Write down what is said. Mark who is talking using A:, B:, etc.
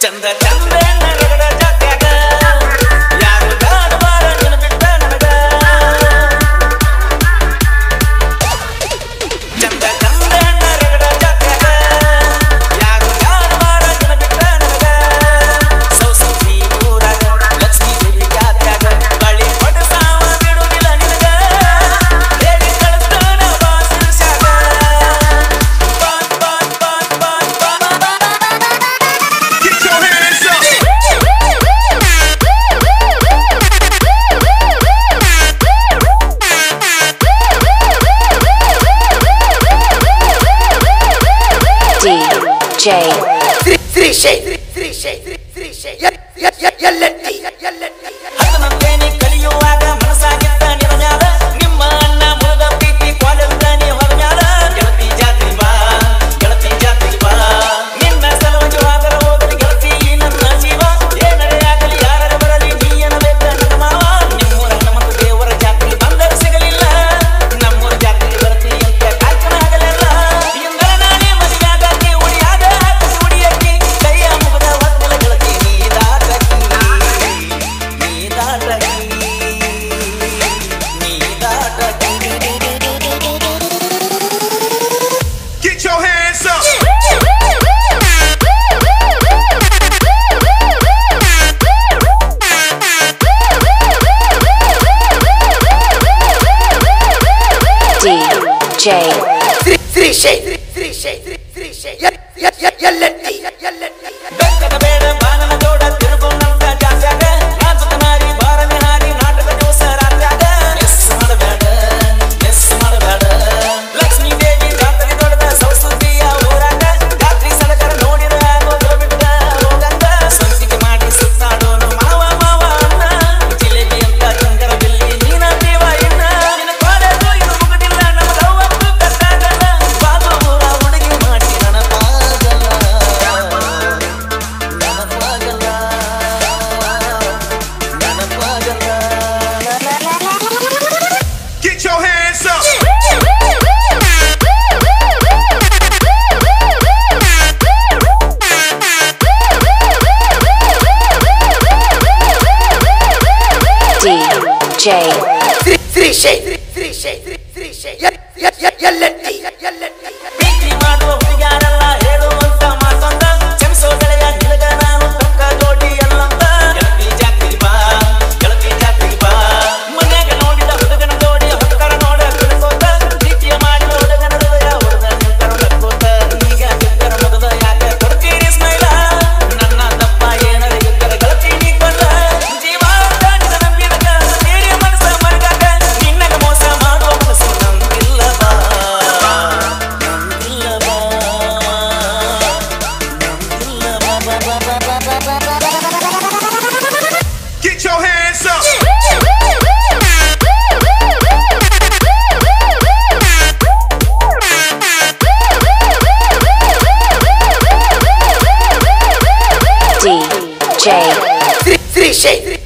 A: ಚಂದ ಚಂದ ನರಗಡ ಜಾತ್ಯಾಗ ಯಾರು ಕಾಣಬಾರ ನಿನ್ನ ಬಿಟ್ಟ ನನಗ ಚಂದ ಚಂದ ನರಗಡ ಜಾತ್ಯಾಗ ಯಾರು ಕಾಣಬಾರ ನಿನ್ನ ಬಿಟ್ಟ ನನಗ ಸೌಸೌತಿ ಊರಾಗ ಲಕ್ಷ್ಮೀ ದೇವಿ ಜಾತ್ಯಾಗ ಬಳಿ ಹೊಡೆಸಾವ ಬಿಡುವುದಿಲ್ಲ ನಿನಗ ಹೇಳಿ ಕಳಿಸ್ತಾನ ಬಾಸಿರ್ಸಾಗ
B: DJ
A: ಹತ್ತನಂತೇನಿ ಕಲಿಯುವಾಗ ಮನಸ್ಸಾಗಿತ್ತ ನಿರಮ್ಯಾಲ ನಿಮ್ಮ ಅಣ್ಣ ಮುರದ ಪ್ರೀತಿ ಕ್ವಾಲಿರುತ್ತ ನೀ ಹೊರಮ್ಯಾಲ ಗೆಳತಿ ಜಾತ್ರೆ ಬಾ ನಿನ್ನ ಸಲುವಾಗಿ ಹೋದರ ಹೋಗಲಿ ಗೆಳತಿ ನನ್ನ ಜೀವ ಏನರೇ ಆಗಲಿ ಯಾರ ಬರಲಿ ನೀ ಅನ್ನಬೇಕ ನನ್ನ ಮಾವ ನಿಮ್ಮೂರ ಹನುಮಂತ ದೇವರ ಜಾತ್ರೆ ಬಂದರೆ ಸಿಗಲಿಲ್ಲ ನಮ್ಮೂರ ಜಾತ್ರೆ ಬರ್ತಿ ಅಂತ ಕಾಯ್ತನ ಆಗಲಿಲ್ಲ ಇಂದರ ನಾನೇ ಮದುವೆಯಾಗಕ್ಕೆ ಉಳಿಯಾದ ಹಾಕಿ ಉಡಿಯಕ್ಕೆ ಕೈಯ ಮುಗದ ಹೊತ್ತಲ ಗೆಳತಿ
C: Get your hands up. ಬೆಕ್ಕದ ಬೇಡ ಬಾನನ ಜೋಡ ತಿರುಗುವಂತ ಜಾತ್ಯಾಗ ನಾಚುತನಾರಿ ಬಾರನೆ ಹಾರಿ ನಾಟಕ ದಿವಸ ರಾತ್ಯಾಗ ಮಿಸ್ ಮಾಡಬೇಡ ಲಕ್ಷ್ಮೀ ದೇವಿ ಜಾತ್ರೆ ದೊಡ್ಡದ ಸರಸ್ವತಿಯ ಊರಾಗ ಜಾತ್ರೆ ಸಡಗರ ನೋಡಿರ ಆಗೋದ್ರ ಬಿಟ್ಟ ಹೋಗಂಗ ಸ್ವಂತಿಕೆ ಮಾಡಿ ಸುತ್ತಾಡೋನು ಮಾವ ಅಣ್ಣ ಜಿಲೇಬಿ ಅಂತ ಚಂಗರ ಬಿಲ್ಲಿ ನೀನ ದೇವ ಇನ್ನ ನಿನ್ನ ಕಾಲೇಜು ಇದು ಮುಗುದಿಲ್ಲ ನಮಗ ಅವತ್ತು ಕಟ್ಟಾಗಲ್ಲ ಬಾಬು ಊರ ಹುಡುಗಿ ಮಾಡಿ ನನಪಾಗಲ್ಲ Get your hands up. ಪ್ರೀತಿ ಮಾಡುವ ಹುಡುಗ್ಯಾರೆಲ್ಲ ಹೇಳುವಂತ ಮಾತೊಂದ ಚಮಿಸೋ ಗೆಳೆಯ ನಿನಗ ನಾನು ತಕ್ಕ ಜೋಡಿ ಎಲ್ಲಂತ ಗೆಳತಿ ಜಾತ್ರೆಗೆ ಬಾ ಮನ್ಯಾಗ ನೋಡಿದ ಹುಡುಗನ ಜೋಡಿ ಹೊತ್ತಕರ ನೋಡ ತಿಳ್ಕೋತ ಪ್ರೀತಿಯ ಮಾಡಿದ ಹುಡುಗನ ಹೃದಯ ಹೊಡೆದ ನಿಂತರ ನಕ್ಕೋತ ಈಗ ಬಿದ್ದರ ಮುಗದ ಯಾಕೆ ಕೊಡ್ತೀರಿ ಸ್ಮೈಲ ನನ್ನ ತಪ್ಪ ಏನರ ಇದ್ದರ ಗೆಳತಿ ನೀ ಕೊಲ್ಲ ಜೀವಾಂತ ನಿನ್ನ ನಂಬಿದಕ ಸೇರಿ ಮನಸ್ಸ ಮರಗಾಕ ನಿನ್ನಗ ಮೋಸ ಮಾಡುವ ಮನಸ್ಸು ನಂಬಿಲ್ಲ ಬಾ Get your hands up.
B: DJ